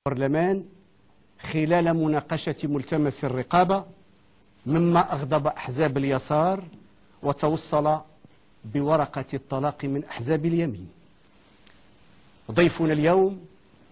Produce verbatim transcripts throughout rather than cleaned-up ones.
البرلمان خلال مناقشة ملتمس الرقابة، مما أغضب أحزاب اليسار وتوصل بورقة الطلاق من أحزاب اليمين. ضيفنا اليوم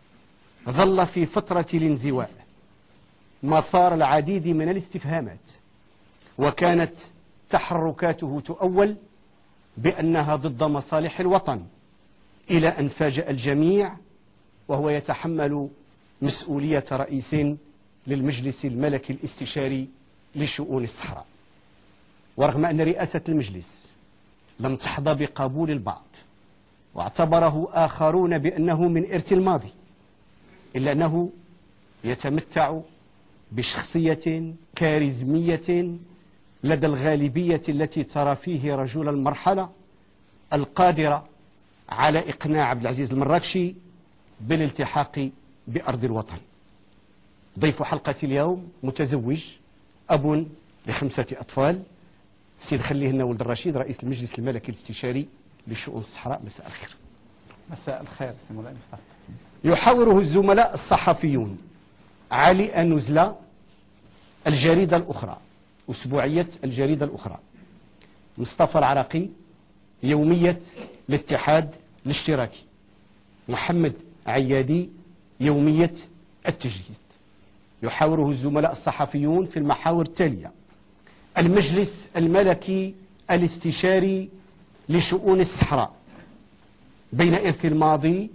ظل في فترة الانزواء مثار العديد من الاستفهامات، وكانت تحركاته تؤول بأنها ضد مصالح الوطن، إلى أن فاجأ الجميع وهو يتحمل مسؤولية رئيس للمجلس الملكي الاستشاري لشؤون الصحراء. ورغم أن رئاسة المجلس لم تحظى بقبول البعض واعتبره آخرون بأنه من إرث الماضي، إلا أنه يتمتع بشخصية كاريزمية لدى الغالبية التي ترى فيه رجل المرحلة القادرة على إقناع عبد العزيز المراكشي بالالتحاق بأرض الوطن. ضيف حلقة اليوم متزوج، أب لخمسة أطفال، سيد خليه لنا ولد الرشيد، رئيس المجلس الملكي الاستشاري لشؤون الصحراء. مساء الخير. مساء الخير سي مولاي مصطفى. يحاوره الزملاء الصحفيون علي نزلة الجريدة الأخرى، أسبوعية الجريدة الأخرى، مصطفى العراقي يومية الاتحاد الاشتراكي، محمد عيادي يومية التجديد. يحاوره الزملاء الصحفيون في المحاور التالية: المجلس الملكي الاستشاري لشؤون الصحراء بين إرث الماضي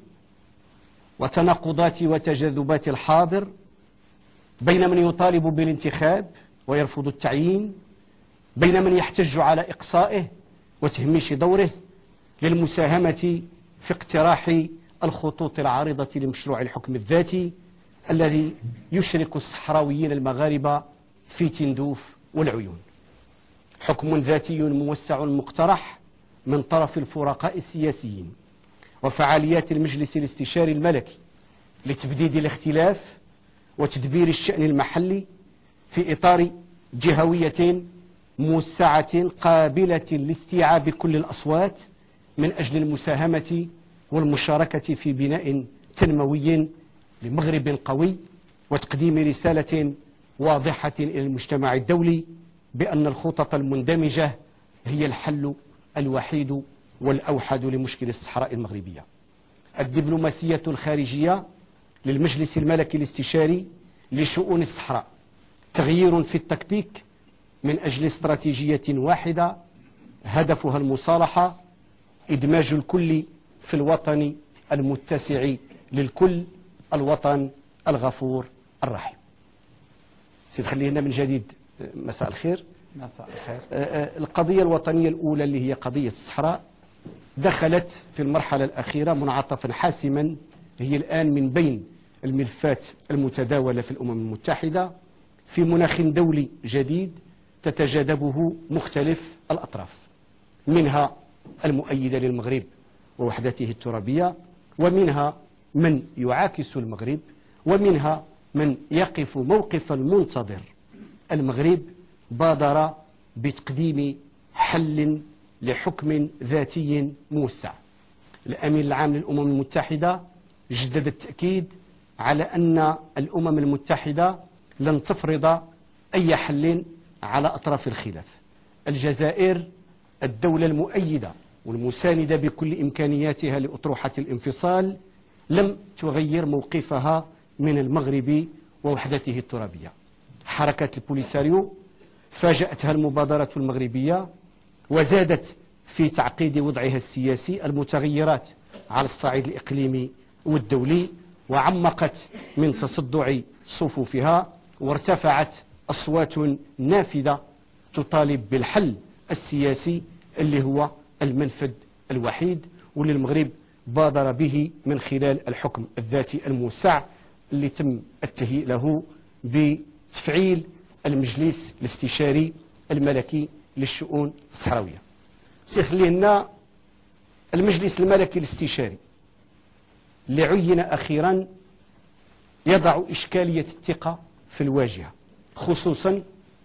وتناقضات وتجاذبات الحاضر، بين من يطالب بالانتخاب ويرفض التعيين، بين من يحتج على إقصائه وتهميش دوره للمساهمة في اقتراح الخطوط العارضة لمشروع الحكم الذاتي الذي يشرك الصحراويين المغاربة في تندوف والعيون. حكم ذاتي موسع مقترح من طرف الفرقاء السياسيين، وفعاليات المجلس الاستشاري الملكي لتبديد الاختلاف وتدبير الشأن المحلي في إطار جهوية موسعة قابلة لاستيعاب كل الأصوات من أجل المساهمة والمشاركة في بناء تنموي لمغرب قوي، وتقديم رسالة واضحة إلى المجتمع الدولي بأن الخطط المندمجة هي الحل الوحيد والأوحد لمشكل الصحراء المغربية. الدبلوماسية الخارجية للمجلس الملكي الاستشاري لشؤون الصحراء تغيير في التكتيك من أجل استراتيجية واحدة هدفها المصالحة، إدماج الكل في الوطن المتسع للكل، الوطن الغفور الرحيم. سيد خليه لنا من جديد مساء الخير. مساء الخير. القضية الوطنية الأولى اللي هي قضية الصحراء دخلت في المرحلة الأخيرة منعطفا حاسما، هي الآن من بين الملفات المتداولة في الأمم المتحدة في مناخ دولي جديد تتجاذبه مختلف الأطراف، منها المؤيدة للمغرب ووحدته الترابية، ومنها من يعاكس المغرب، ومنها من يقف موقف المنتظر. المغرب بادر بتقديم حل لحكم ذاتي موسع. الأمين العام للأمم المتحدة جدد التأكيد على أن الأمم المتحدة لن تفرض أي حل على أطراف الخلاف. الجزائر الدولة المؤيدة والمساندة بكل إمكانياتها لأطروحة الانفصال لم تغير موقفها من المغرب ووحدته الترابية. حركة البوليساريو فاجأتها المبادرة المغربية وزادت في تعقيد وضعها السياسي المتغيرات على الصعيد الإقليمي والدولي، وعمقت من تصدع صفوفها، وارتفعت أصوات نافذة تطالب بالحل السياسي اللي هو المنفذ الوحيد واللي المغرب بادر به من خلال الحكم الذاتي الموسع اللي تم التهيئ له بتفعيل المجلس الاستشاري الملكي للشؤون الصحراوية. سيخلي لنا المجلس الملكي الاستشاري اللي عين أخيرا يضع إشكالية الثقة في الواجهة، خصوصا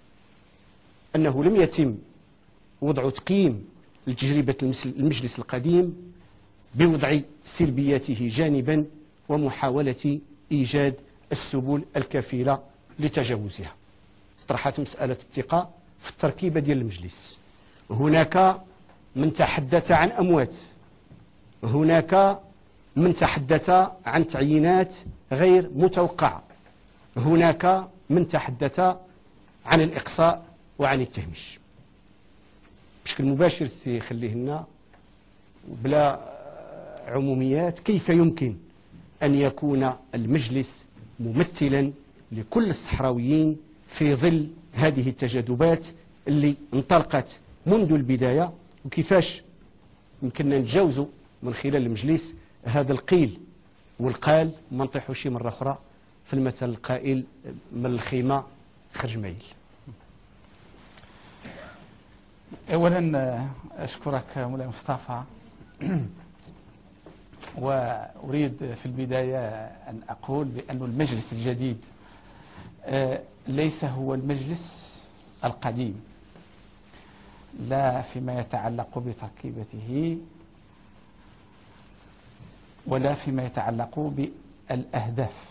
أنه لم يتم وضع تقييم لتجربة المجلس القديم بوضع سلبياته جانبا ومحاولة إيجاد السبل الكفيلة لتجاوزها. طرحت مسألة الثقة في التركيبة ديال المجلس. هناك من تحدث عن أموات، هناك من تحدث عن تعيينات غير متوقعة، هناك من تحدث عن الإقصاء وعن التهميش. بشكل مباشر سيخليه لنا بلا عموميات، كيف يمكن أن يكون المجلس ممثلا لكل الصحراويين في ظل هذه التجاذبات اللي انطلقت منذ البداية، وكيفاش يمكننا نتجاوزوا من خلال المجلس هذا القيل والقال، ما نطيحوش مرة أخرى في المثل القائل من الخيمة خرج مايل. أولا أشكرك مولاي مصطفى، وأريد في البداية أن أقول بأن المجلس الجديد ليس هو المجلس القديم، لا فيما يتعلق بتركيبته ولا فيما يتعلق بالأهداف.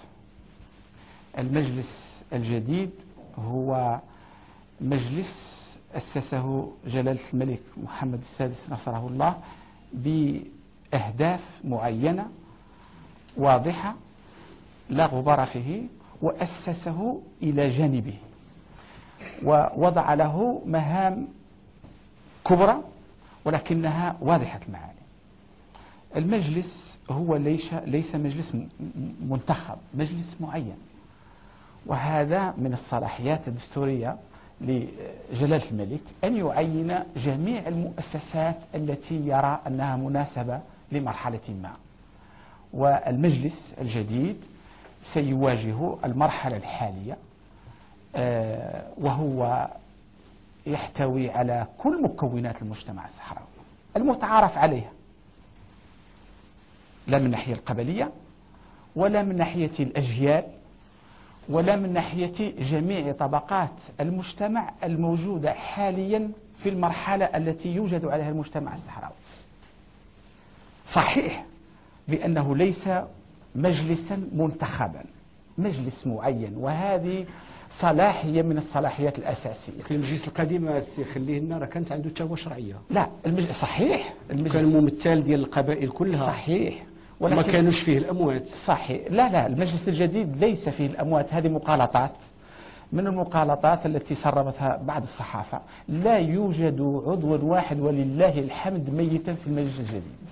المجلس الجديد هو مجلس أسسه جلالة الملك محمد السادس نصره الله بأهداف معينة واضحة لا غبار فيه، وأسسه إلى جانبه ووضع له مهام كبرى ولكنها واضحة المعاني. المجلس هو ليس ليس مجلس منتخب، مجلس معين، وهذا من الصلاحيات الدستورية لجلالة الملك أن يعين جميع المؤسسات التي يرى أنها مناسبة لمرحلة ما. والمجلس الجديد سيواجه المرحلة الحالية وهو يحتوي على كل مكونات المجتمع الصحراوي المتعارف عليها، لا من ناحية القبلية ولا من ناحية الأجيال ولا من ناحية جميع طبقات المجتمع الموجودة حاليا في المرحلة التي يوجد عليها المجتمع الصحراوي. صحيح بأنه ليس مجلسا منتخبا، مجلس معين، وهذه صلاحية من الصلاحيات الأساسية. المجلس القديم سيخليه لنا راه كانت عنده توا شرعية. لا المجلس صحيح، المجلس كان ممثل ديال القبائل كلها. صحيح، ولكن ما كانوش فيه الأموات. صحيح، لا لا المجلس الجديد ليس فيه الأموات. هذه مغالطات من المغالطات التي سربتها بعض الصحافة. لا يوجد عضو واحد ولله الحمد ميتا في المجلس الجديد.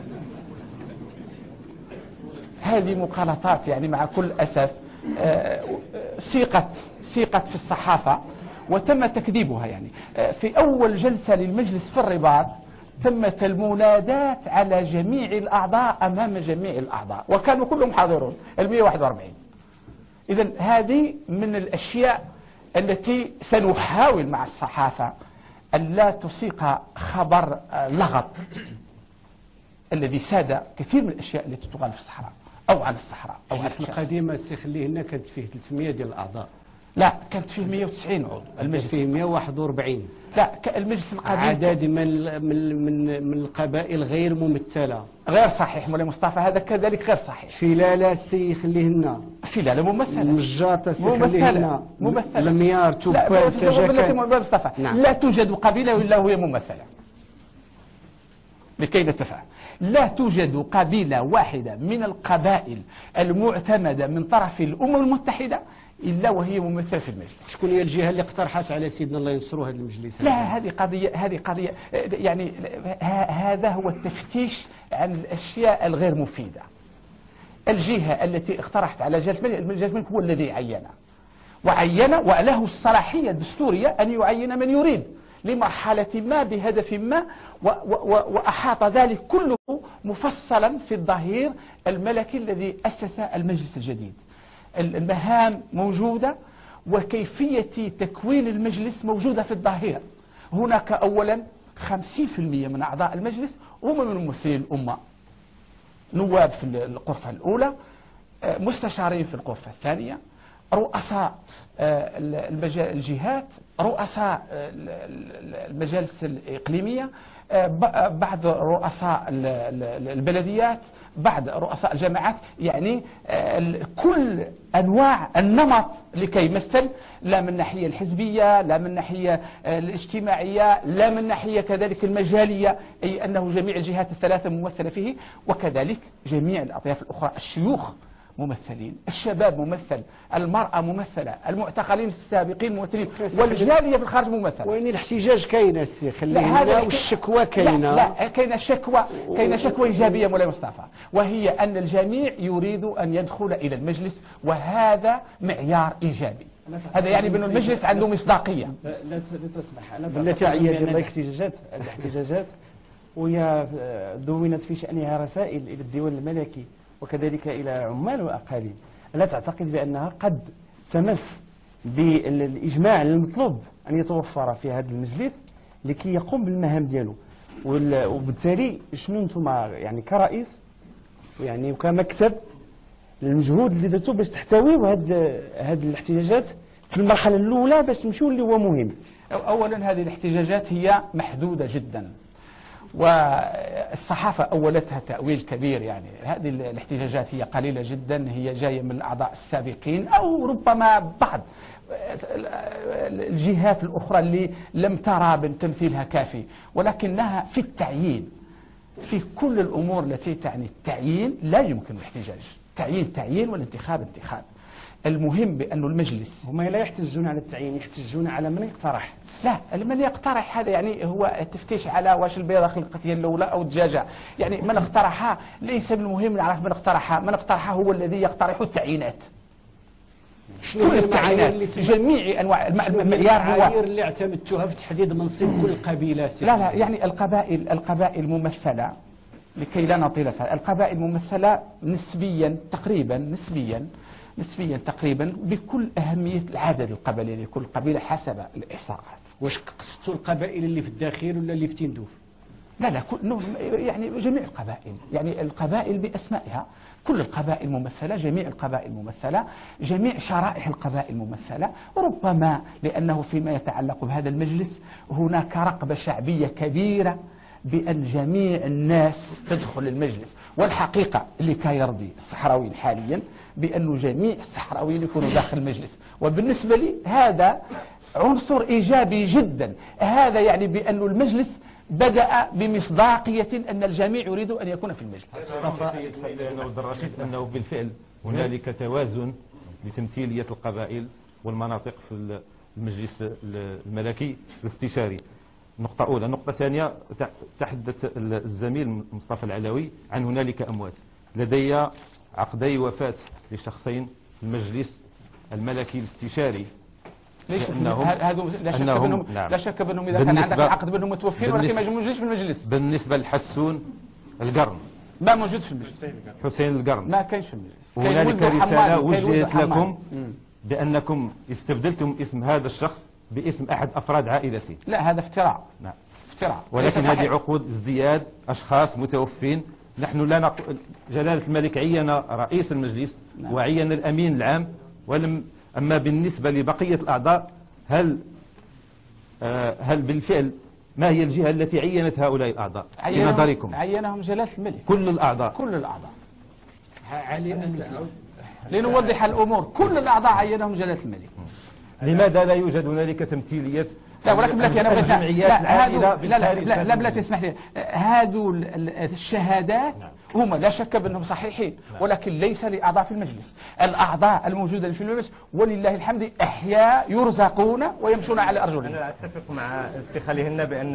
هذه مغالطات يعني مع كل أسف سيقت سيقت في الصحافة وتم تكذيبها. يعني في أول جلسة للمجلس في الرباط تمت المنادات على جميع الأعضاء أمام جميع الأعضاء وكانوا كلهم حاضرون المئة وواحد وأربعين. إذن هذه من الأشياء التي سنحاول مع الصحافة أن لا تسيق خبر لغط الذي ساد كثير من الأشياء التي تقال في الصحراء أو عن الصحراء أو عن المجلس القديم سيخليه لنا كانت فيه ثلاثمئة ديال الأعضاء. لا كانت فيه مئة وتسعين عضو. المجلس فيه مئة وواحد وأربعين. لا المجلس القديم عدد من من من من القبائل غير ممثلة. غير صحيح مولاي مصطفى، هذا كذلك غير صحيح. فلالة سيخليه لنا. فلالة ممثلة. مجاطة سيخليه لنا. ممثلة. الميار توبال تجاكل. مولاي مصطفى نعم. لا توجد قبيلة إلا وهي ممثلة. لكي نتفاهم، لا توجد قبيلة واحدة من القبائل المعتمدة من طرف الأمم المتحدة إلا وهي ممثلة في المجلس. شكون هي الجهة اللي اقترحت على سيدنا الله ينصره هذا المجلس؟ لا هذه قضية هذه قضية يعني هذا هو التفتيش عن الأشياء الغير مفيدة. الجهة التي اقترحت على جلالة الملك، جلالة الملك هو الذي عين وعين وله الصلاحية الدستورية أن يعين من يريد لمرحلة ما بهدف ما، وأحاط ذلك كله مفصلا في الظهير الملكي الذي أسس المجلس الجديد. المهام موجودة وكيفية تكوين المجلس موجودة في الظهير. هناك أولا خمسين بالمئة من أعضاء المجلس هم من ممثلي الأمة، نواب في الغرفة الأولى، مستشارين في الغرفة الثانية، رؤساء الجهات، رؤساء المجالس الإقليمية، بعض رؤساء البلديات، بعض رؤساء الجامعات، يعني كل أنواع النمط لكي يمثل، لا من الناحية الحزبية، لا من الناحية الاجتماعية، لا من الناحية كذلك المجالية، أي أنه جميع الجهات الثلاثة ممثلة فيه، وكذلك جميع الأطياف الأخرى، الشيوخ ممثلين، الشباب ممثل، المرأة ممثلة، المعتقلين السابقين ممثلين، والجالية في الخارج ممثلة. وين الاحتجاج كاينه السي خلينا، والشكوى كاينه؟ لا, لا كاينه شكوى، كاينه شكوى ايجابيه مولاي مصطفى، وهي ان الجميع يريد ان يدخل الى المجلس، وهذا معيار ايجابي. هذا يعني بأن المجلس عنده مصداقيه. لا تسمح، انا بالتي عيد الله الاحتجاجات الاحتجاجات وهي دونت في شأنها رسائل الى الديوان الملكي وكذلك إلى عمال وأقاليم. لا تعتقد بأنها قد تمس بالإجماع المطلوب أن يتوفر في هذا المجلس لكي يقوم بالمهام ديالو؟ وبالتالي شنو انتم يعني كرئيس يعني وكمكتب المجهود اللي درتو باش تحتويوا هذه هذه الاحتجاجات في المرحلة الأولى باش تمشيو اللي هو مهم؟ أولا هذه الاحتجاجات هي محدودة جدا، والصحافة أولتها تأويل كبير، يعني هذه الاحتجاجات هي قليلة جدا، هي جاية من الأعضاء السابقين أو ربما بعض الجهات الأخرى اللي لم ترى من تمثيلها كافي، ولكنها في التعيين، في كل الأمور التي تعني التعيين لا يمكن الاحتجاج. تعيين تعيين والانتخاب انتخاب. المهم بأن المجلس، هم لا يحتجون على التعيين، يحتجون على من يقترح. لا، من يقترح هذا يعني هو التفتيش على واش البيضة خلقت هي الأولى أو الدجاجة، يعني من اقترحها ليس من المهم نعرف من اقترحها، من اقترحها هو الذي يقترح التعيينات. شنو هي التعيينات؟ جميع أنواع المعيار هو المعايير اللي اعتمدتوها في تحديد منصب كل قبيلة؟ لا لا، يعني القبائل القبائل ممثلة، لكي لا نطيل فيها، القبائل ممثلة نسبيا تقريبا نسبيا نسبيا تقريبا بكل أهمية العدد القبلي لكل قبيلة حسب الإحصاءات. واش قصدتوا القبائل اللي في الداخل ولا اللي في تندوف؟ لا لا، كل يعني جميع القبائل، يعني القبائل بأسمائها، كل القبائل ممثلة، جميع القبائل ممثلة، جميع شرائح القبائل ممثلة. ربما لأنه فيما يتعلق بهذا المجلس هناك رغبة شعبية كبيرة بأن جميع الناس تدخل المجلس، والحقيقة اللي كيرضي الصحراويين حاليا بأن جميع الصحراويين يكونوا داخل المجلس، وبالنسبة لي هذا عنصر إيجابي جدا. هذا يعني بأن المجلس بدأ بمصداقية أن الجميع يريد أن يكون في المجلس. السيد عبد الرشيد أنه بالفعل هنالك توازن لتمثيلية القبائل والمناطق في المجلس الملكي الاستشاري. نقطة أولى. نقطة ثانية، تحدث الزميل مصطفى العلوي عن هنالك أموات. لدي عقدي وفاة لشخصين في المجلس الملكي الاستشاري. ليش هذو لا شك بأنهم نعم. لا شك بأنهم إذا كان عندك العقد بأنهم متوفين ولكن ما يجوش في المجلس. بالنسبة لحسون القرن ما موجود في المجلس. حسين القرن ما كاينش في المجلس. هنالك رسالة وجهت لكم بأنكم استبدلتم اسم هذا الشخص باسم أحد أفراد عائلتي. لا، هذا افتراء. نعم افتراء. ولكن هذه عقود ازدياد أشخاص متوفين. نحن لا نق... جلالة الملك عين رئيس المجلس نعم. وعين الأمين العام، ولم أما بالنسبة لبقية الأعضاء هل آه هل بالفعل ما هي الجهة التي عينت هؤلاء الأعضاء في نظركم؟ عينهم جلالة الملك. كل الأعضاء كل الأعضاء علي أن لنوضح الأمور، كل الأعضاء عينهم جلالة الملك. لماذا لا يوجد هنالك تمثيلية؟ لا ولكن بلاتي انا بغيت لا هادو لا لا لا, لا بلاتي اسمح لي، هادو الشهادات هما لا شك بانهم صحيحين، ولكن ليس لاعضاء في المجلس. الاعضاء الموجوده في المجلس ولله الحمد احياء يرزقون ويمشون على ارجلهم. انا اتفق مع السي خليهن بان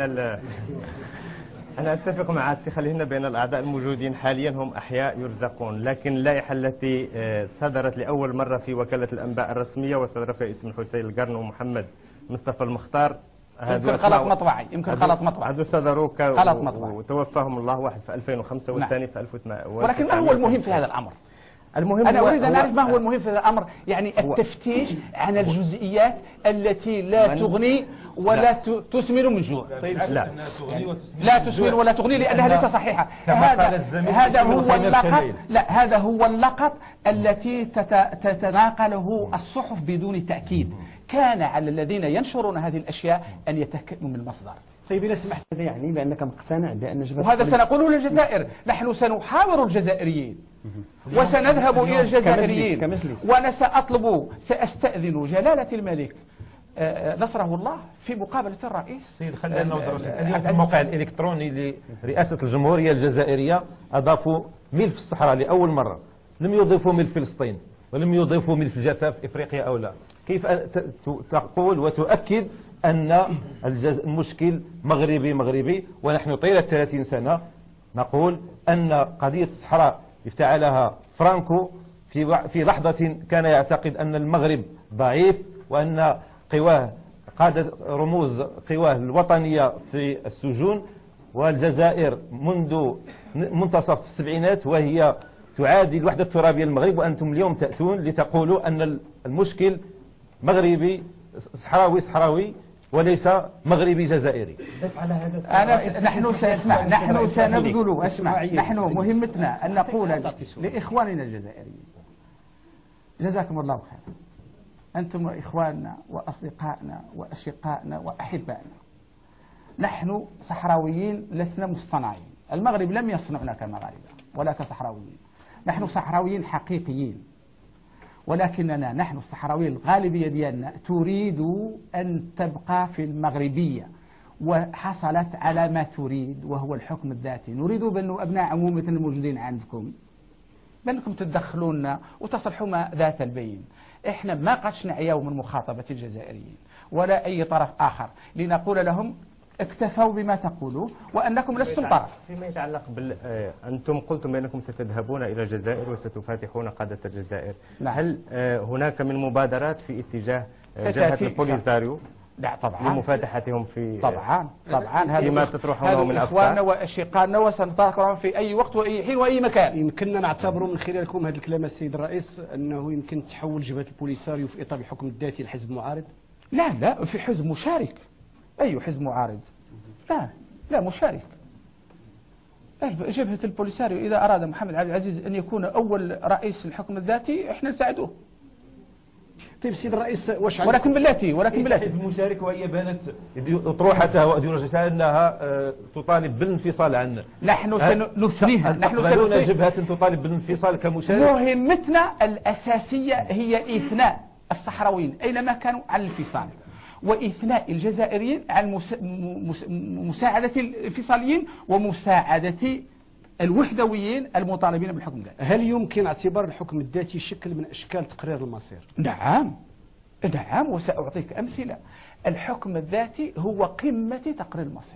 انا اتفق مع السي خليهن بان الاعضاء الموجودين حاليا هم احياء يرزقون، لكن اللائحه التي صدرت لاول مره في وكاله الانباء الرسميه وصدر فيها اسم حسين القرن ومحمد مصطفى المختار، يمكن غلط مطبعي، يمكن غلط مطبعي. هذو صدروا غلط مطبعي وتوفاهم الله، واحد في ألفين وخمسة والثاني في ألف وثمانمائة. ولكن ما هو المهم في هذا الامر؟ المهم أنا هو أريد أن هو أعرف ما هو المهم في هذا الأمر، يعني التفتيش عن الجزئيات التي لا من تغني ولا لا. ت- تسمن من جوع. طيب لا لا تسمن ولا تغني لأنها ليس صحيحة. كما قال هذا الزميل هذا يشمل هو الخيمة اللقط، بشميل. لا هذا هو اللقط التي تت- تتناقله الصحف بدون تأكيد. كان على الذين ينشرون هذه الأشياء أن يتأكدوا من المصدر. طيب إذا سمحت، هذا يعني بأنك مقتنع بأن جبهة وهذا سنقوله للجزائر. نحن سنحاور الجزائريين وسنذهب إلى الجزائريين كمجلس. وأنا سأطلب سأستأذن جلالة الملك آه، نصره الله في مقابلة الرئيس. سيد خلينا آه، نوضح آه، اليوم في آه، الموقع الإلكتروني لرئاسة الجمهورية الجزائرية أضافوا ملف الصحراء لأول مرة، لم يضيفوا ملف فلسطين ولم يضيفوا ملف جفاف إفريقيا أو لا. كيف ت- ت- تقول وتؤكد أن الجز... المشكل مغربي مغربي، ونحن طيلة ثلاثين سنة نقول أن قضية الصحراء افتعلها فرانكو في وع- في لحظة كان يعتقد أن المغرب ضعيف وأن قواه قادة رموز قواه الوطنية في السجون، والجزائر منذ منتصف السبعينات وهي تعادي الوحدة الترابية للمغرب، وأنتم اليوم تأتون لتقولوا أن المشكل مغربي صحراوي صحراوي وليس مغربي جزائري. على هذا أنا س... نحن سنسمع، نحن سنبذل، اسمع، اسماعيل. نحن مهمتنا أن نقول أعطي سؤال. لإخواننا الجزائريين جزاكم الله خيرا، أنتم إخواننا وأصدقائنا وأشقائنا وأحبائنا. نحن صحراويين لسنا مصطنعين، المغرب لم يصنعنا كمغاربة ولا كصحراويين، نحن صحراويين حقيقيين، ولكننا نحن الصحراويين الغالبية ديالنا تريد أن تبقى في المغربية، وحصلت على ما تريد وهو الحكم الذاتي. نريد بأن أبناء عمومة الموجودين عندكم بأنكم تدخلونا وتصلحوا ذات البين. إحنا ما قدش نعياو من مخاطبة الجزائريين ولا أي طرف آخر لنقول لهم اكتفوا بما تقولوا وأنكم لستم طرف. فيما يتعلق بال آه، أنتم قلتم بأنكم ستذهبون إلى الجزائر وستفاتحون قادة الجزائر. نعم. هل آه، هناك من مبادرات في اتجاه آه، ستأتي جبهة إن شاء البوليساريو لا طبعا لمفاتحتهم في طبعا طبعا فيما هذا تطرحونه من إخواننا أفكار؟ وأشقائنا وسنتذكرهم في أي وقت وأي حين وأي مكان. يمكننا نعتبر من خلالكم هذا الكلام السيد الرئيس أنه يمكن تحول جبهة البوليساريو في إطار الحكم الذاتي لحزب معارض؟ لا لا، في حزب مشارك. أي حزب معارض؟ لا لا، مشارك. أي جبهة البوليساريو إذا أراد محمد عبد العزيز أن يكون أول رئيس الحكم الذاتي إحنا نساعدوه، طيب سيد الرئيس، واش ولكن بالتي ولكن بالتي حزب مشارك وهي بانت اطروحتها وايديولوجيتها انها آه، تطالب بالانفصال عن نحن سنثنيها. هل نحن تقبلون سنثني جبهة تطالب بالانفصال كمشارك؟ مهمتنا الأساسية هي إثناء الصحراويين أينما كانوا على الانفصال، وإثناء الجزائريين على المس... مس... مساعدة الانفصاليين ومساعدة الوحدويين المطالبين بالحكم الذاتي. هل يمكن اعتبار الحكم الذاتي شكل من أشكال تقرير المصير؟ نعم نعم، وسأعطيك أمثلة. الحكم الذاتي هو قمة تقرير المصير.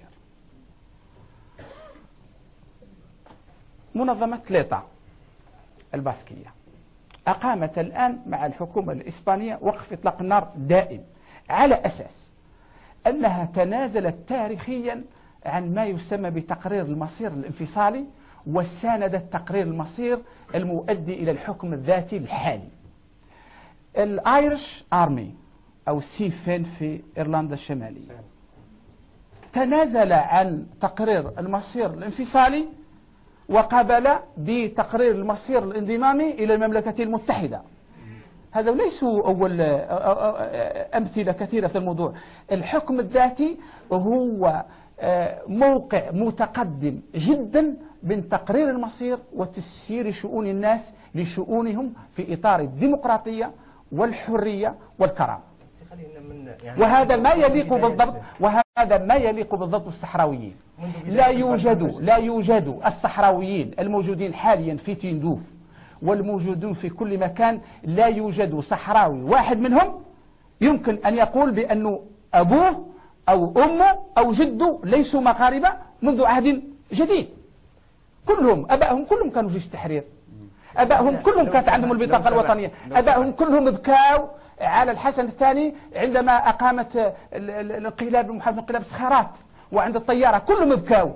منظمة ليطا الباسكية أقامت الآن مع الحكومة الإسبانية وقف إطلاق النار دائم على أساس أنها تنازلت تاريخيا عن ما يسمى بتقرير المصير الانفصالي وساندت تقرير المصير المؤدي إلى الحكم الذاتي الحالي. الآيرش آرمي أو سيفين في إيرلندا الشمالية تنازل عن تقرير المصير الانفصالي وقابل بتقرير المصير الانضمامي إلى المملكة المتحدة. هذا ليسوا أول أمثلة كثيرة في الموضوع. الحكم الذاتي هو موقع متقدم جدا من تقرير المصير وتسيير شؤون الناس لشؤونهم في إطار الديمقراطية والحرية والكرامة. وهذا ما يليق بالضبط وهذا ما يليق بالضبط بالصحراويين. لا يوجد لا يوجد الصحراويين الموجودين حاليا في تندوف والموجودون في كل مكان، لا يوجد صحراوي واحد منهم يمكن أن يقول بأنه أبوه أو أمه أو جده ليسوا مغاربة منذ عهد جديد. كلهم أبائهم كلهم كانوا جيش التحرير، أبائهم كلهم كانت عندهم البطاقة الوطنية، أبائهم كلهم بكاو على الحسن الثاني عندما أقامت الانقلاب محافظة انقلاب الصخيرات وعند الطيارة كلهم بكاو.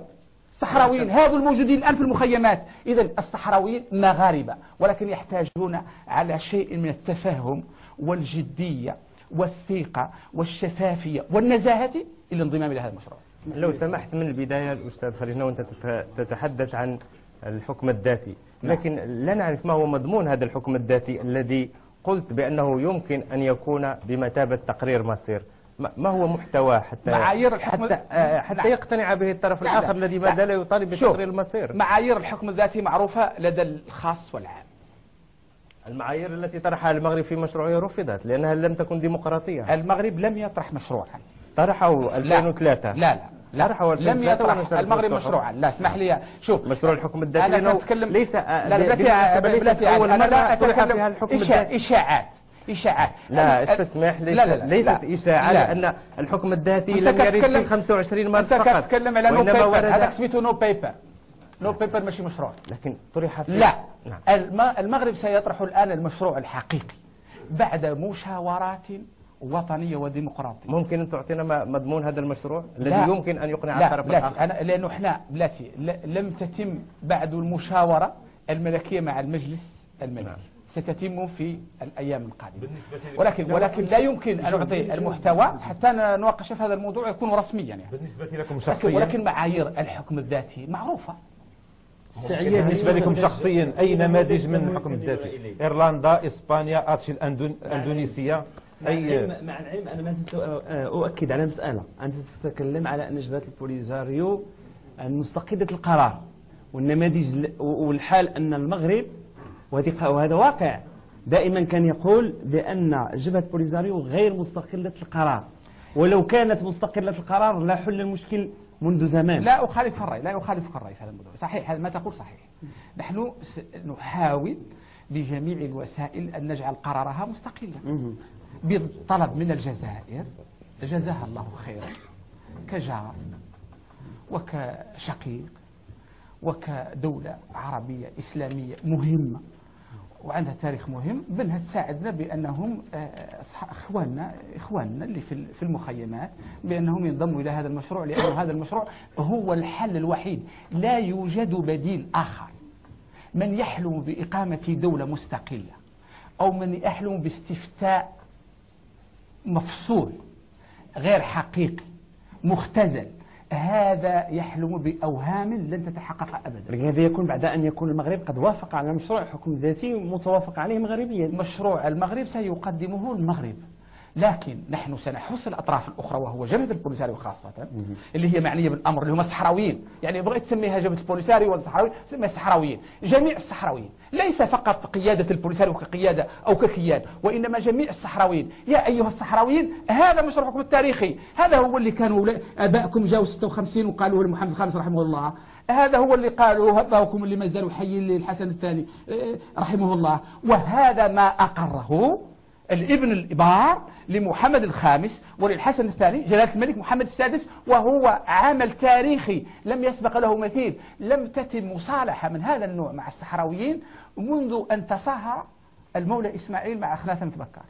الصحراويين هذو الموجودين الآن في المخيمات. إذا الصحراويين مغاربة، ولكن يحتاجون على شيء من التفهم والجدية والثقة والشفافية والنزاهة إلى الانضمام إلى هذا المشروع. لو سمحت من البداية الأستاذ خلينا وأنت تتحدث عن الحكم الذاتي، لكن لا نعرف ما هو مضمون هذا الحكم الذاتي الذي قلت بأنه يمكن أن يكون بمثابة تقرير مصير. ما هو محتواه حتى معايير الحكم حتى, آه حتى نعم. يقتنع به الطرف لا الآخر لا الذي لا. ما زال يطالب بتقرير المصير؟ معايير الحكم الذاتي معروفة لدى الخاص والعام. المعايير التي طرحها المغرب في مشروعه رفضت لأنها لم تكن ديمقراطية. المغرب لم يطرح مشروعا. طرحه ألفين وثلاثة. لا لا طرحه لم يطرح المغرب مشروعا. لا اسمح لي، شوف مشروع الحكم الذاتي أنا أتكلم ليس لا لا بلاتي بلاتي أول أنا لا مرة طرح أتكلم فيها الحكم إشاع الذاتي. إشاعات إشاعات لا استسمح، ليست لا لا لا ليست لا إشاعة لا. لأن الحكم الذاتي أنت لم يرد كتكلم- في خمسة وعشرين مارس أنت فقط، كتتكلم على نو وإنما بيبر، ورد- هذاك سميتو نو بيبر. نو بيبر ماشي مشروع. لكن طرح في لا نعم. الم- المغرب سيطرح الآن المشروع الحقيقي بعد مشاورات وطنية وديمقراطية. ممكن أن تعطينا ما- مضمون هذا المشروع الذي لا. يمكن أن يقنع لا الطرف بلاتي الآخر؟ أنا لأنه إحنا بلاتي ل- لم تتم بعد المشاورة الملكية مع المجلس الملكي. نعم. ستتم في الأيام القادمة، ولكن ولكن لا يمكن أن أعطي المحتوى حتى نناقش في هذا الموضوع يكون رسميا يعني. بالنسبة لكم ولكن, شخصيا ولكن معايير الحكم الذاتي معروفة. السعيات بالنسبة لكم شخصيا أي نماذج من الحكم الذاتي؟ إيرلندا، إسبانيا، أرشي الأندون- الأندونيسية، أي مع العلم أنا ما زلت أؤكد على مسألة. أنت تتكلم على أن جبهة البوليزاريو مستقلة القرار، والنماذج ال- والحال أن المغرب، وهذه- وهذا واقع، دائما كان يقول بأن جبهة بوليزاريو غير مستقلة القرار، ولو كانت مستقلة القرار لا حل المشكل منذ زمان. لا أخالف الرأي، لا أخالفك الرأي في هذا الموضوع. صحيح هذا ما تقول صحيح. نحن س- نحاول بجميع الوسائل أن نجعل قرارها مستقلا بطلب من الجزائر جزاها الله خيرا كجار وكشقيق وكدولة عربية إسلامية مهمة وعندها تاريخ مهم، بأنها تساعدنا بأنهم آه، أصح- إخواننا إخواننا اللي في ال- في المخيمات بأنهم ينضموا إلى هذا المشروع، لأن هذا المشروع هو الحل الوحيد، لا يوجد بديل آخر. من يحلم بإقامة دولة مستقلة أو من يحلم باستفتاء مفصول غير حقيقي مختزل، هذا يحلم بأوهام لن تتحقق أبدا. لكن هذا يكون بعد أن يكون المغرب قد وافق على مشروع حكم ذاتي متوافق عليه مغربيا. مشروع المغرب سيقدمه المغرب، لكن نحن سنحث الأطراف الأخرى وهو جبهة البوليساريو خاصة اللي هي معنية بالأمر اللي هم الصحراويين، يعني بغيت تسميها جبهة البوليساريو والصحراوي سميها الصحراويين، جميع الصحراويين، ليس فقط قيادة البوليساريو كقيادة أو ككيان، وإنما جميع الصحراويين. يا أيها الصحراويين هذا مشروعكم التاريخي، هذا هو اللي كانوا آبائكم جاءوا ستة وخمسين وقالوه لمحمد الخامس رحمه الله، هذا هو اللي قالوا أباؤكم اللي ما زالوا حيين للحسن الثاني رحمه الله، وهذا ما أقره الابن الإبار لمحمد الخامس وللحسن الثاني جلالة الملك محمد السادس، وهو عمل تاريخي لم يسبق له مثيل. لم تتم مصالحة من هذا النوع مع الصحراويين منذ أن تصاهر المولى إسماعيل مع أخناثة بكار،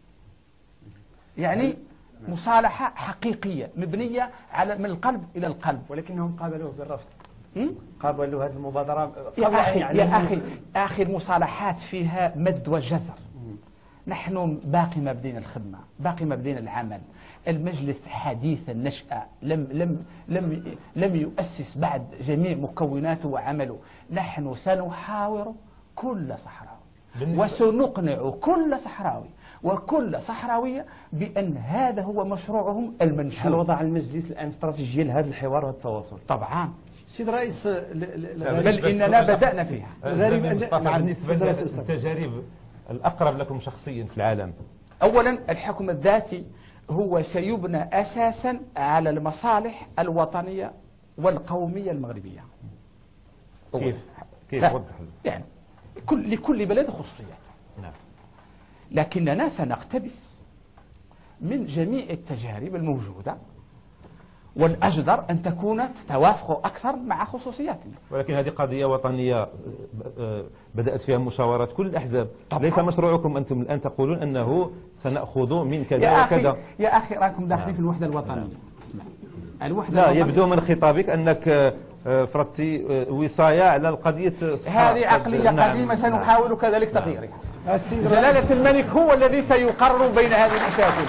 يعني مصالحة حقيقية مبنية على من القلب إلى القلب. ولكنهم قابلوه بالرفض، م? قابلوا هذه المبادرة يا قبل أن أخي يعلنوا. يا أخي أخي المصالحات فيها مد وجزر. نحن باقي ما بدينا الخدمة، باقي ما بدينا العمل. المجلس حديث النشأة، لم لم لم لم يؤسس بعد جميع مكوناته وعمله. نحن سنحاور كل صحراوي وسنقنع كل صحراوي وكل صحراوية بأن هذا هو مشروعهم هل المنشور. وضع المجلس الآن استراتيجية لهذا الحوار والتواصل؟ طبعا، سيد الرئيس ل- ل- بل الغريب إننا بدأنا فيها. الغريب أستاذ أن- مصطفى، نعم، بالنسبة تفضل يا أستاذ مصطفى. للتجارب الأقرب لكم شخصيا في العالم، أولا الحكم الذاتي هو سيبنى أساسا على المصالح الوطنية والقومية المغربية. أولاً. كيف كيف لا، وضح لي. يعني كل لكل بلد خصوصيات، نعم. لكننا سنقتبس من جميع التجارب الموجودة، والأجدر أن تكون تتوافق أكثر مع خصوصياتنا. ولكن هذه قضية وطنية آه، آه، بدأت فيها مشاورات كل الأحزاب. طبعاً. ليس مشروعكم أنتم الآن تقولون أنه سنأخذ من كذا يا أخي وكذا. يا أخي راكم داخلين في الوحدة الوطنية. اسمع، الوحدة لا، الوطنية- يبدو من خطابك أنك آه، آه، فرضتي آه، وصاية على القضية الصحراء. هذه عقلية نعم. قديمة سنحاول كذلك تغييرها. السيد الرئيس جلالة الملك هو الذي سيقرر بين هذه المشاكل.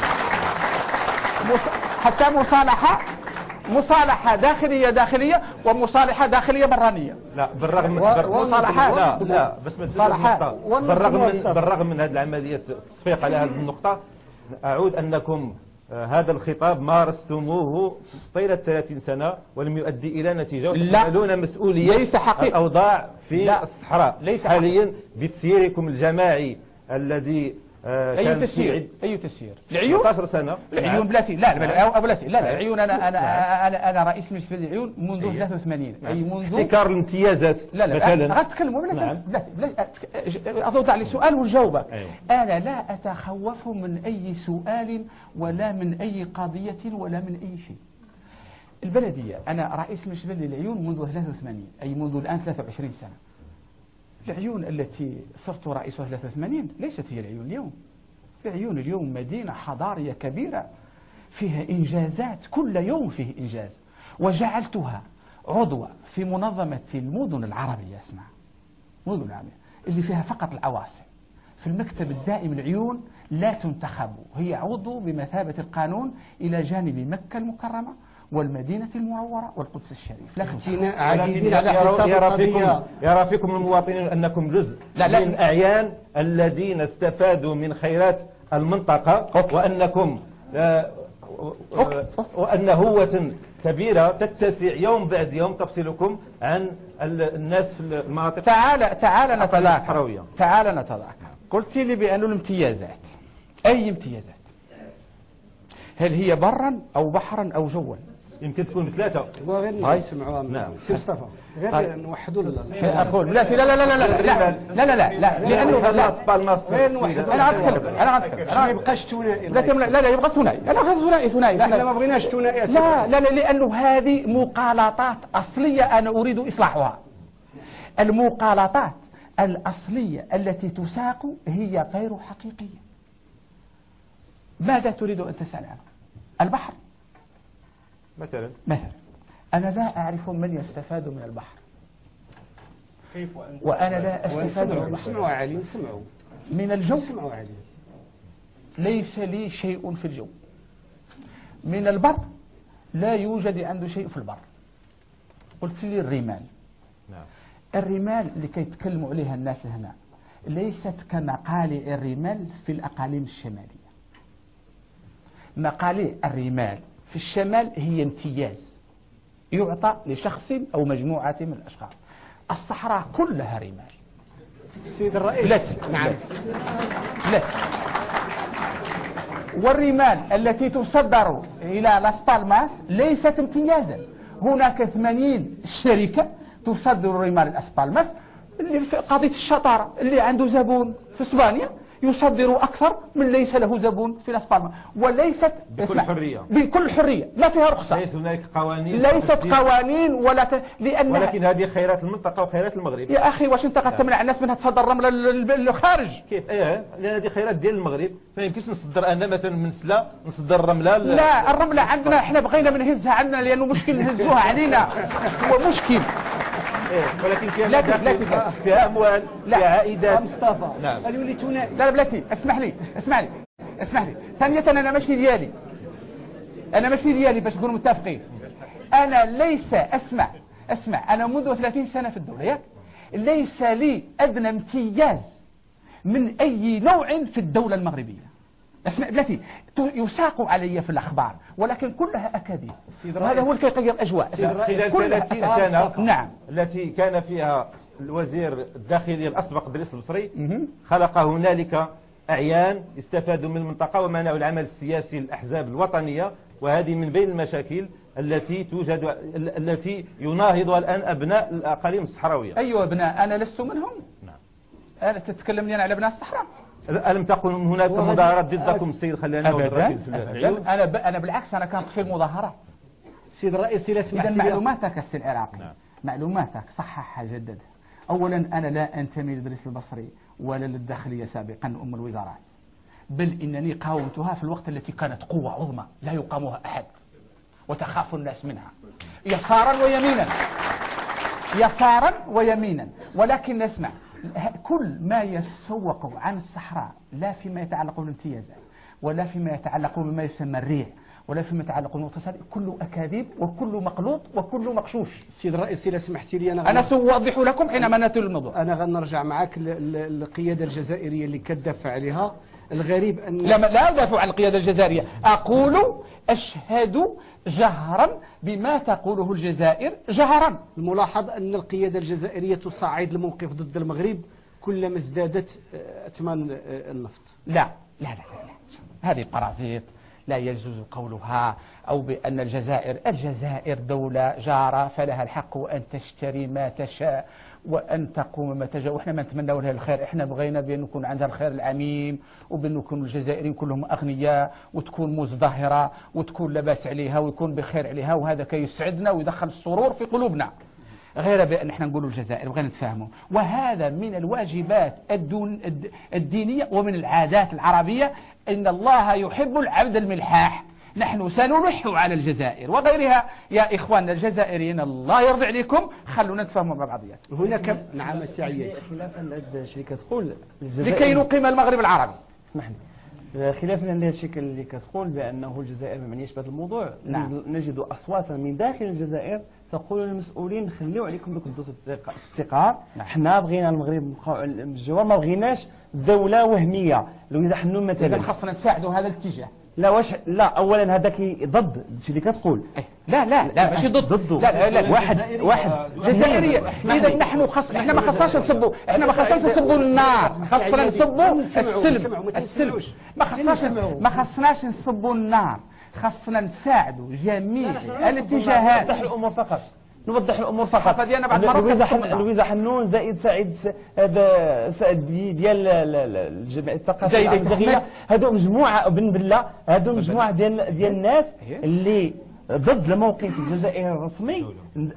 مص... حتى مصالحة مصالحة داخلية داخلية ومصالحة داخلية برانية. لا بالرغم من و- بر- و- مصالحات. لا لا باش ما تزيدش مصالحات. النقطة. والله بالرغم من بالمواصفات. بالرغم من هذه العملية التصفيق على هذه النقطة، أعود أنكم آه، هذا الخطاب مارستموه طيلة ثلاثين سنة ولم يؤدي إلى نتيجة، لا. وتحملون مسؤولية ليس حقيقي. الأوضاع في لا. الصحراء ليس حاليا بتسييركم الجماعي الذي آه، أي كان تسيير؟ أي تسيير؟ العيون؟ ثمانية عشر سنة. العيون بلاتي لا لا أو بلاتي لا لا نعم. العيون أنا أنا نعم. أنا أنا رئيس مجلس العيون منذ ثلاثة وثمانين أي منذ احتكار الامتيازات لا لا مثلا. غتكلموا بلاتي نعم. بلاتي بلاتي أضوضع لي سؤال ونجاوبك. أيوة. أنا لا أتخوف من أي سؤال ولا من أي قضية ولا من أي شيء. البلدية أنا رئيس مجلس العيون منذ ثلاثة وثمانين أي منذ الآن ثلاثة وعشرين سنة. العيون التي صرت رئيسها ثلاثة وثمانين ليست هي العيون اليوم. العيون اليوم مدينة حضارية كبيرة فيها إنجازات، كل يوم فيه إنجاز، وجعلتها عضوة في منظمة المدن العربية. اسمع، مدن العربية اللي فيها فقط العواصم. في المكتب الدائم العيون لا تنتخب، هي عضو بمثابة القانون إلى جانب مكة المكرمة والمدينة المنورة والقدس الشريف. لا تنتخب. اغتناء عديدين على يرى- حساب يرى القضية. فيكم يرى فيكم المواطنين انكم جزء لا، لا. من اعيان الذين استفادوا من خيرات المنطقه، وانكم آه، آه، وان هوة كبيره تتسع يوم بعد يوم تفصلكم عن ال- الناس في المناطق. تعال تعال الأقاليم نتذاكر الصحراوية. تعال نتذاكر. قلت لي بأن الامتيازات، أي امتيازات؟ هل هي برا أو بحرا أو جوا؟ يمكن تكون ثلاثه. وغير طيب. نسمعوها من نعم. سي مصطفى غير طيب. نوحدوا الحوار. أقول لا لا لا لا لا لا لا لا لا لا لأنه لا الناس بالناس غير نوحدوا أنا غنتكلم أنا غنتكلم باش ما أنا يبقاش ثنائي. لا لا لا يبغى ثنائي أنا غير ثنائي ثنائي لا احنا ما ثنائي. بغيناش ثنائي يا سيدي. لا لا لا لأنه هذه مقالطات أصلية أنا أريد إصلاحها. المقالطات الأصلية التي تساق هي غير حقيقية. ماذا تريد أن تسأل عنه؟ البحر مثلا. مثلا، أنا لا أعرف من يستفاد من البحر، كيف وأنت وأنا لا أستفاد من ونسمعوا البحر. نسمعوا علي نسمعوا من الجو نسمعوا علي. ليس لي شيء في الجو. من البر لا يوجد عنده شيء في البر. قلت لي الرمال. نعم. الرمال اللي كيتكلموا عليها الناس هنا ليست كمقالع الرمال في الأقاليم الشمالية. مقالع الرمال في الشمال هي امتياز يعطى لشخص أو مجموعة من الأشخاص. الصحراء كلها رمال. السيد الرئيس بلاتي نعم بلاتي. والرمال التي تصدر إلى لاس بالماس ليست امتيازا. هناك ثمانين شركة تصدر رمال لاس بالماس اللي في قضية الشطارة، اللي عنده زبون في اسبانيا يصدر أكثر من ليس له زبون في لاس بالماس، وليست بكل اسمع، حرية. بكل حرية ما فيها رخصة. ليس هناك قوانين ليست تحديد- قوانين ولا ت... لأن ولكن هذه خيرات المنطقه وخيرات المغرب. يا أخي واش أنت قد تمنع الناس منها تصدر الرملة لل- للخارج؟ كيف؟ ايه لان هذه خيرات ديال المغرب، ما يمكنش نصدر انا مثلا من سلا نصدر الرمله ل- لا الرملة عندنا احنا بغينا بنهزها عندنا لأنه مشكل نهزوها علينا، هو مشكل. إيه ولكن فيها لا مداخل، لا تبقى. فيها اموال، لا. فيها يا عائدات. مصطفى نعم. هذا يولي ثنائي. لا لا بلاتي اسمح لي اسمح لي اسمح لي. ثانية أنا ماشي ديالي، أنا ماشي ديالي باش نكونوا متفقين. أنا ليس أسمع أسمع أنا منذ ثلاثين سنة في الدولة ياك ليس لي أدنى امتياز من أي نوع في الدولة المغربية. اسمع بلاتي ت- يساق علي في الأخبار ولكن كلها أكاذيب. السيد هذا الرئيس. هو اللي كيغير الأجواء. السيد الرئيس. خلال كلها ثلاثين أكاذيب. سنه نعم. التي كان فيها الوزير الداخلية الأسبق دريس البصري خلق هنالك أعيان استفادوا من المنطقة ومنعوا العمل السياسي للأحزاب الوطنية، وهذه من بين المشاكل التي توجد التي يناهضها الآن أبناء الأقاليم الصحراوية. أيها ابناء أنا لست منهم. نعم. أنا تتكلمني أنا على ابناء الصحراء؟ ألم تكن هناك وهذه- مظاهرات ضدكم السيد خلاني أبدا أبدا. أنا ب... أنا بالعكس أنا كانت في المظاهرات. السيد الرئيس إلا إذا سمحت لي معلوماتك السي العراقي نعم. معلوماتك صححها جددها. أولا أنا لا أنتمي لإدريس البصري ولا للداخلية سابقا أم الوزارات، بل إنني قاومتها في الوقت التي كانت قوة عظمى لا يقامها أحد وتخاف الناس منها يسارا ويمينا. يسارا ويمينا. ولكن نسمع كل ما يسوق عن الصحراء، لا فيما يتعلق بالامتيازات ولا فيما يتعلق بما يسمى الريع ولا فيما يتعلق بالمغتصبات، كله أكاذيب وكله مقلوط وكله مقشوش. السيد الرئيس إذا سمحتي لي أنا أنا سأوضح لكم حينما نأتي للموضوع. أنا غنرجع معك للقيادة الجزائرية اللي كتدافع عليها. الغريب أن لا لا أدافع عن القيادة الجزائرية، أقول أشهد جهرا بما تقوله الجزائر جهرا. الملاحظ أن القيادة الجزائرية تصعد الموقف ضد المغرب كلما ازدادت أثمان النفط. لا لا لا لا, لا. هذه قرازيط لا يجوز قولها، أو بأن الجزائر الجزائر دولة جارة فلها الحق أن تشتري ما تشاء وأن تقوم ما تشاء، وإحنا ما نتمنوا لها الخير. إحنا بغينا بأن يكون عندها الخير العميم، وبأن يكون الجزائريين كلهم أغنياء وتكون مزدهرة وتكون لباس عليها ويكون بخير عليها، وهذا كيسعدنا ويدخل السرور في قلوبنا. غير بأن احنا نقولوا الجزائر بغينا نتفاهموا، وهذا من الواجبات الدون الدينية ومن العادات العربية. إن الله يحب العبد الملحاح، نحن سنلح على الجزائر وغيرها. يا إخواننا الجزائريين الله يرضي عليكم، خلونا نتفاهموا مع بعضيات. هناك نعم السعيد خلافا لهذا الشيء كتقول لكي نقيم المغرب العربي. اسمح لي، خلافا لهذا الشيء اللي كتقول بأنه الجزائر ما معنيش بهذا الموضوع. نعم. نجد أصواتا من داخل الجزائر تقول للمسؤولين خليو عليكم دوك الدوس الافتقار، نعم. حنا بغينا المغرب نبقاو الجوار، ما بغيناش دولة وهمية. لويزا حنون إذا مثلا خاصنا نساعدوا هذا الاتجاه. لا واش لا اولا هذاك ضد الشيء اللي كتقول. لا لا لا ماشي ضد ضده. لا لا لا واحد واحد جزائرية. إذا نحن خص احنا ما خصناش نسبوا احنا ما خصناش نسبوا النار، خصنا نسبوا السلم السلم ما خصناش ما خصناش نسبوا النار، خصنا نساعدوا جميع الاتجاهات. نوضح الامور فقط، نوضح الامور فقط. الصحافة ديالنا بعد مرات لويزا كتصمنا. لويزا حنون زائد سعيد هذا سعد ديال الجمعيه الثقافيه زايد العربيه، أحمد. هذو مجموعه بن بله، هذو مجموعه ديال ديال الناس أيه. اللي ضد الموقف الجزائري الرسمي،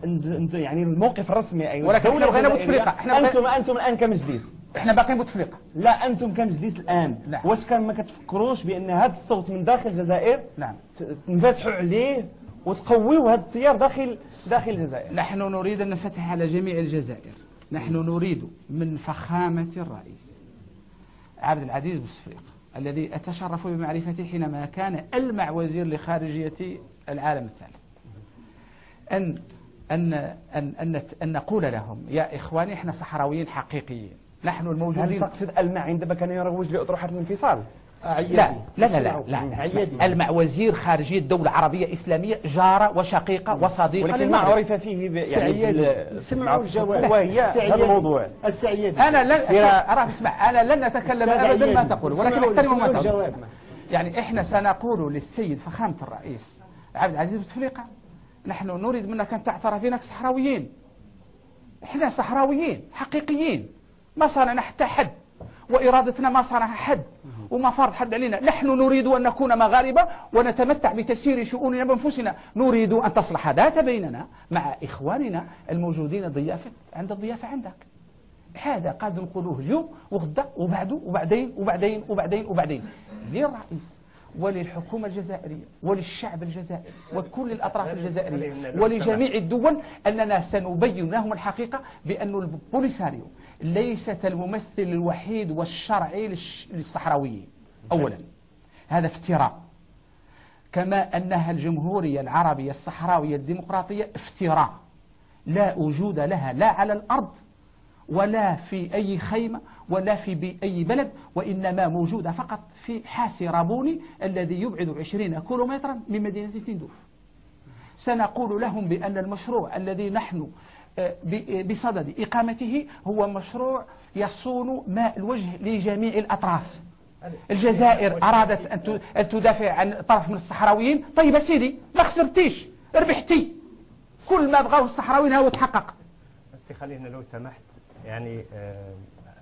يعني الموقف الرسمي. ايوه ولكن احنا بغينا بوتفليقه. احنا انتم انتم الان كمجلس، احنا باقيين بوتفليقه. لا انتم كمجلس الان نعم. واش كان ما كتفكروش بان هذا الصوت من داخل الجزائر نعم نفتحوا عليه وتقويوا هذا التيار داخل داخل الجزائر؟ نحن نريد أن نفتح على جميع الجزائر. نحن نريد من فخامة الرئيس عبد العزيز بوتفليقة الذي أتشرف بمعرفته حينما كان ألمع وزير لخارجية العالم الثالث أن أن أن أن, أن نقول لهم يا إخواني إحنا صحراويين حقيقيين، نحن هل الموجودين. تقصد ألمع عندما كان يروج لأطروحة الانفصال؟ لا لا لا لا, لا. ألمع وزير خارجية دولة عربية إسلامية جارة وشقيقة وصديقة ولكن ما للمغرب. عرف فيه ب... يعني سمعوا الجواب. وهي هذا الموضوع. السعيد أنا لن أرى اسمع أنا لن أتكلم أبدا ما تقول، ولكن احترموا ما تقول. يعني إحنا سنقول للسيد فخامة الرئيس عبد العزيز بوتفليقة نحن نريد منك أن تعترف بنا صحراويين. إحنا صحراويين حقيقيين، ما صارنا حتى حد، وإرادتنا ما صارها حد وما فرض حد علينا. نحن نريد أن نكون مغاربة ونتمتع بتسيير شؤوننا بأنفسنا. نريد أن تصلح ذات بيننا مع إخواننا الموجودين ضيافة عند الضيافة عندك. هذا قاعد نقولوه اليوم وغدا وبعده وبعدين وبعدين وبعدين وبعدين للرئيس وللحكومة الجزائرية وللشعب الجزائري وكل الأطراف الجزائرية ولجميع الدول أننا سنبين لهم الحقيقة بأن البوليساريو ليست الممثل الوحيد والشرعي للصحراويين. أولا هذا افتراء، كما أنها الجمهورية العربية الصحراوية الديمقراطية افتراء لا وجود لها لا على الأرض ولا في أي خيمة ولا في أي بلد، وإنما موجودة فقط في حاسي رابوني الذي يبعد عشرين كيلومترا من مدينة تندوف. سنقول لهم بأن المشروع الذي نحن بصدد إقامته هو مشروع يصون ماء الوجه لجميع الأطراف. الجزائر أرادت أن تدافع عن طرف من الصحراويين، طيب سيدي ما خسرتيش ربحتي، كل ما بغاه الصحراويين هو تحقق. بس خلينا لو سمحت يعني آه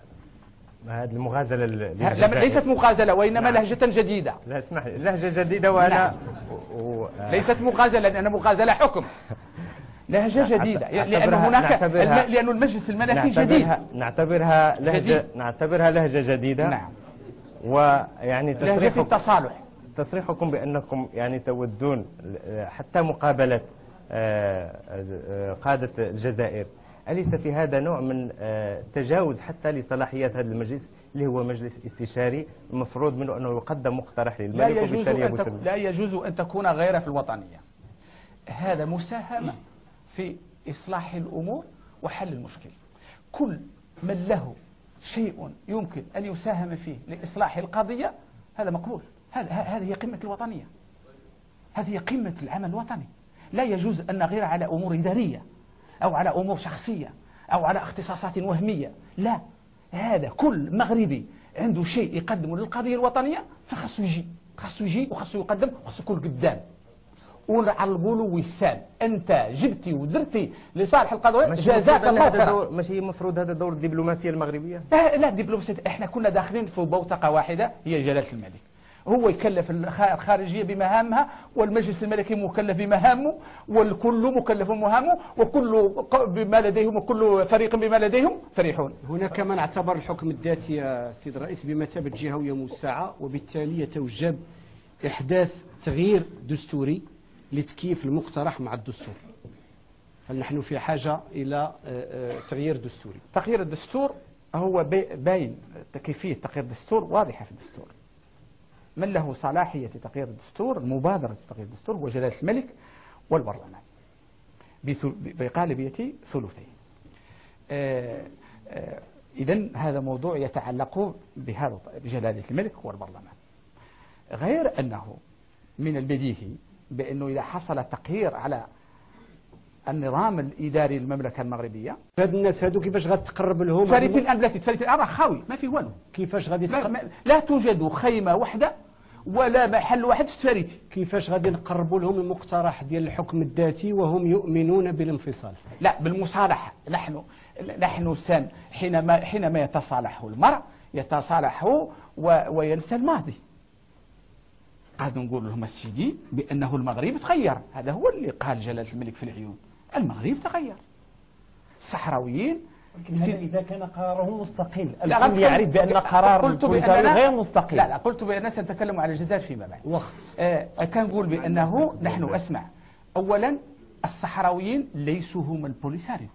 هذه المغازلة لا ليست مغازلة وإنما نعم. لهجة جديدة. لا اسمح لي، لهجة جديدة وأنا نعم. و... و... ليست مغازلة لأن مغازلة حكم. لهجة جديدة لأن هناك لأن المجلس الملكي جديد. نعتبرها لهجة جديد. نعتبرها لهجة جديدة. نعم. ويعني لهجة التصالح. تصريحكم بأنكم يعني تودون حتى مقابلة قادة الجزائر، أليس في هذا نوع من آه، تجاوز حتى لصلاحيات هذا المجلس اللي هو مجلس استشاري المفروض منه أنه يقدم مقترح لا للملك يجوز وبالتالي أن يبث تكون لا يجوز أن تكون غير في الوطنية. هذا مساهمة في إصلاح الأمور وحل المشكل. كل من له شيء يمكن أن يساهم فيه لإصلاح القضية هذا مقبول. هذا هذه هي قمة الوطنية، هذه هي قمة العمل الوطني. لا يجوز أن نغير على أمور إدارية أو على أمور شخصية أو على اختصاصات وهمية. لا، هذا كل مغربي عنده شيء يقدمه للقضية الوطنية فخصو يجي، خصو يجي وخصو يقدم وخصو يكون قدام ونعرقوا له وسام. انت جبتي ودرتي لصالح القضيه جزاك الله خيرا. ماشي المفروض هذا دور الدبلوماسيه المغربيه؟ لا لا الدبلوماسيه، احنا كنا داخلين في بوتقه واحده هي جلاله الملك. هو يكلف الخارجيه بمهامها والمجلس الملكي مكلف بمهامه والكل مكلف بمهامه وكل بما لديهم وكل فريق بما لديهم فرحون. هناك من اعتبر الحكم الذاتي يا سيد الرئيس بمثابه جهويه موسعه، وبالتالي يتوجب احداث تغيير دستوري لتكييف المقترح مع الدستور. هل نحن في حاجة إلى تغيير دستوري؟ تغيير الدستور هو باين، كيفية تغيير الدستور واضحة في الدستور. من له صلاحية تغيير الدستور، مبادرة تغيير الدستور، هو جلالة الملك والبرلمان بغالبية ثلثين. إذن هذا موضوع يتعلق بهذا بجلالة الملك والبرلمان. غير أنه من البديهي بأنه إذا حصل تقهير على النظام الإداري للمملكة المغربية، هاد الناس هادو كيفاش غتقرب لهم؟ تفاريت الآن بلاتي تفاريت الآن راه خاوي ما فيه والو. كيفاش غادي تقرب؟ لا توجد خيمة واحدة ولا محل واحد في تفاريتي. كيفاش غادي نقربوا لهم المقترح ديال الحكم الذاتي وهم يؤمنون بالانفصال؟ لا بالمصالحة. نحن نحن سن حينما حينما يتصالح المرء يتصالح وينسى الماضي. قاعد نقول لهم السيدي بأنه المغرب تغير، هذا هو اللي قال جلالة الملك في العيون، المغرب تغير. الصحراويين إذا كان قراره مستقل، الكل يعرف بأن قرار البوليساريو غير مستقل. لا لا قلت بأننا سنتكلم على الجزائر فيما بعد. وخ آه كان نقول بأنه نحن أسمع، أولا الصحراويين ليسوا هم البوليساريو.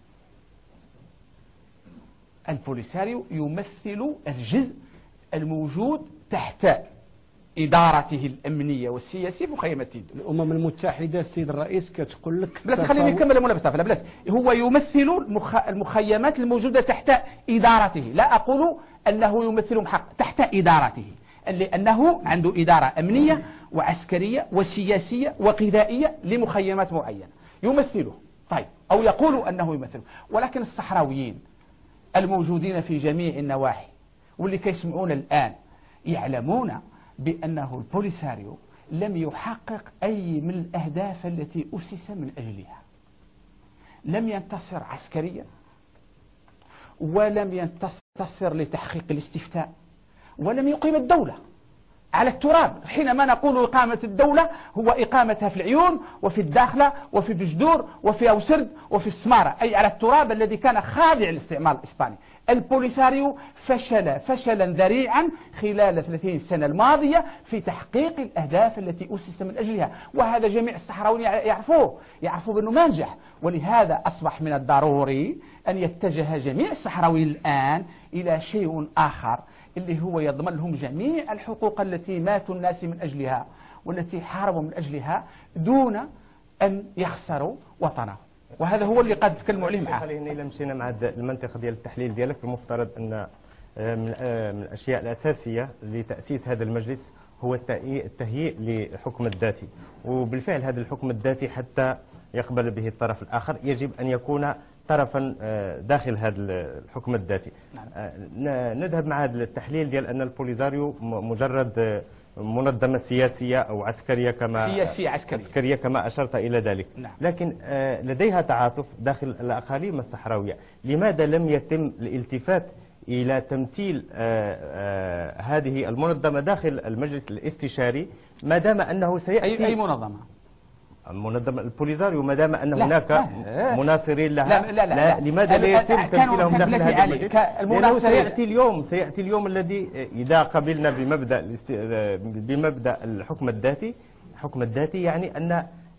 البوليساريو يمثل الجزء الموجود تحت إدارته الأمنية والسياسية في مخيمة تيد. الأمم المتحدة السيد الرئيس كتقول لك بلاتي خليني نكمل المنافسة بلاتي. هو يمثل المخيمات الموجودة تحت إدارته، لا أقول أنه يمثلهم حق، تحت إدارته، لأنه عنده إدارة أمنية وعسكرية وسياسية وغذائية لمخيمات معينة يمثله. طيب، أو يقول أنه يمثله، ولكن الصحراويين الموجودين في جميع النواحي واللي كيسمعون الآن يعلمون بأنه البوليساريو لم يحقق أي من الأهداف التي أسس من أجلها. لم ينتصر عسكريا، ولم ينتصر لتحقيق الاستفتاء، ولم يقيم الدولة على التراب. حينما نقول إقامة الدولة هو إقامتها في العيون وفي الداخلة وفي بجدور وفي أوسرد وفي السمارة، أي على التراب الذي كان خاضع للاستعمار الإسباني. البوليساريو فشل فشلا ذريعا خلال ثلاثين سنة الماضية في تحقيق الأهداف التي أسس من أجلها، وهذا جميع الصحراويين يعرفوه، يعرفوا بأنه ما نجح. ولهذا أصبح من الضروري أن يتجه جميع الصحراويين الآن إلى شيء آخر اللي هو يضمن لهم جميع الحقوق التي ماتوا الناس من أجلها والتي حاربوا من أجلها دون أن يخسروا وطنهم. وهذا هو اللي قد تكلموا عليه معاه. خلينا إلا مشينا مع المنطقة ديال التحليل ديالك، المفترض أن من الأشياء الأساسية لتأسيس هذا المجلس هو التهيئ للحكم الذاتي، وبالفعل هذا الحكم الذاتي حتى يقبل به الطرف الآخر يجب أن يكون طرفا داخل هذا الحكم الذاتي. نذهب مع هذا التحليل ديال أن البوليساريو مجرد منظمة سياسية أو عسكرية كما سياسية عسكرية, عسكرية كما أشرت إلى ذلك. نعم. لكن لديها تعاطف داخل الأقاليم الصحراوية. لماذا لم يتم الالتفات إلى تمثيل هذه المنظمة داخل المجلس الاستشاري ما دام أنه سيأتي؟ أي منظمة؟ منظمة البوليساريو ما دام أن لا هناك لا مناصرين لها. لا لا لا, لا, لا لماذا لا يتم تمثيلهم داخل هذا المجلس؟ لأنه سيأتي اليوم سيأتي اليوم الذي إذا قبلنا بمبدأ بمبدأ الحكم الذاتي، الحكم الذاتي يعني أن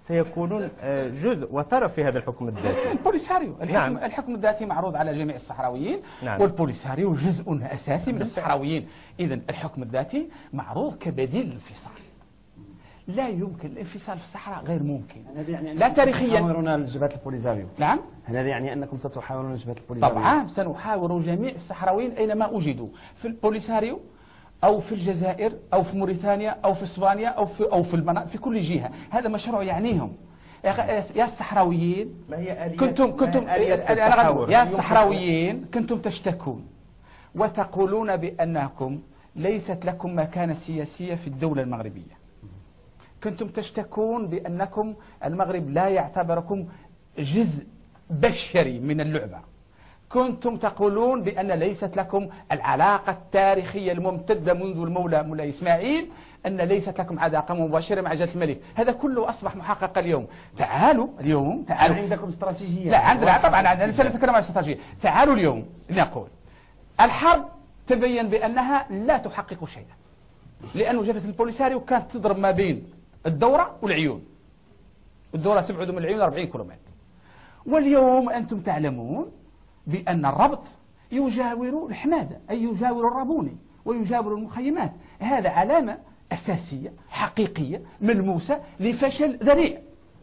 سيكونون آه، جزء وطرف في هذا الحكم الذاتي. البوليساريو الحكم, نعم. الحكم الذاتي معروض على جميع الصحراويين، نعم. والبوليساريو جزء أساسي من الصحراويين. إذن الحكم الذاتي معروض كبديل للانفصال. لا يمكن الانفصال في الصحراء، غير ممكن. هذا يعني لا تاريخيا. تحاورون الجبهات البوليساريو. نعم. هل هذا يعني انكم ستحاورون الجبهات البوليساريو؟ طبعا سنحاور جميع الصحراويين اينما وجدوا، في البوليساريو او في الجزائر او في موريتانيا او في اسبانيا او في او في المناطق، في كل جهه. هذا مشروع يعنيهم. يا يا الصحراويين، ما هي آليات كنتم كنتم ما هي آليات أنا التحاور؟ غادي- يا الصحراويين كنتم تشتكون وتقولون بانكم ليست لكم مكانه سياسيه في الدوله المغربيه. كنتم تشتكون بأنكم المغرب لا يعتبركم جزء بشري من اللعبة. كنتم تقولون بأن ليست لكم العلاقة التاريخية الممتدة منذ المولى مولاي إسماعيل، أن ليست لكم علاقة مباشرة مع جلالة الملك. هذا كله أصبح محقق اليوم. تعالوا اليوم هل تعالوا عندكم استراتيجيه؟ لا عندنا طبعا، عندنا نتكلم عن الاستراتيجية. تعالوا اليوم نقول الحرب تبين بأنها لا تحقق شيئا، لأن جبهة البوليساريو كانت تضرب ما بين الدورة والعيون. الدورة تبعد من العيون أربعين كيلومتر. واليوم أنتم تعلمون بأن الربط يجاور الحمادة، أي يجاور الرابوني ويجاور المخيمات. هذا علامة أساسية حقيقية ملموسة لفشل ذريع.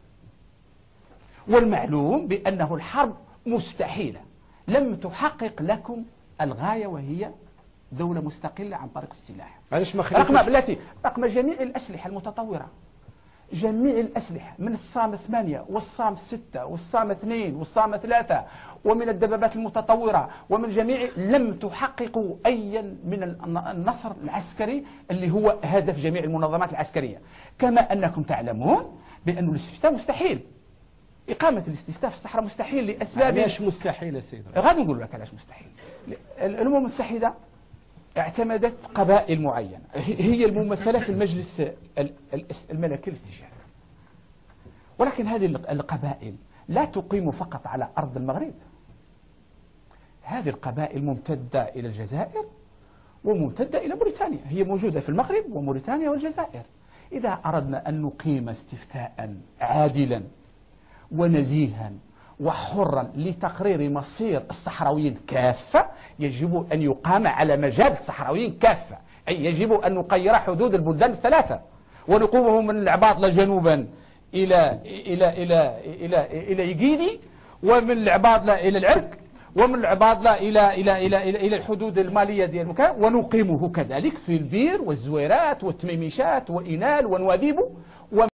والمعلوم بأنه الحرب مستحيلة، لم تحقق لكم الغاية وهي دولة مستقلة عن طريق السلاح. علاش ما رقم خليتوش التي رقم جميع الأسلحة المتطورة، جميع الأسلحة من الصام ثمانية والصام ستة والصام اثنين والصام ثلاثة، ومن الدبابات المتطورة ومن جميع، لم تحققوا أيا من النصر العسكري اللي هو هدف جميع المنظمات العسكرية. كما أنكم تعلمون بأن الاستفتاء مستحيل، إقامة الاستفتاء في الصحراء مستحيل لأسباب. علاش مستحيل يا سيدي؟ غادي نقول لك علاش مستحيل. الأمم المتحدة اعتمدت قبائل معينة هي الممثلة في المجلس الملكي الاستشاري، ولكن هذه القبائل لا تقيم فقط على أرض المغرب. هذه القبائل ممتدة إلى الجزائر وممتدة إلى موريتانيا، هي موجودة في المغرب وموريتانيا والجزائر. إذا أردنا أن نقيم استفتاء عادلا ونزيها وحرا لتقرير مصير الصحراويين كافة، يجب أن يقام على مجال الصحراويين كافة، أي يجب أن نقير حدود البلدان الثلاثة ونقومهم من العباطلة جنوبا إلى إلى إلى إلى إلى إيجيدي، ومن العباطلة إلى العرق، ومن العباطلة إلى إلى إلى إلى إلى الحدود المالية ديال المكان، ونقيمه كذلك في البير والزويرات والتميميشات وإنال ونواديبو.